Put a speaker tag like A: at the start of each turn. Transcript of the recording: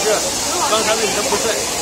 A: 是刚才为什么不睡？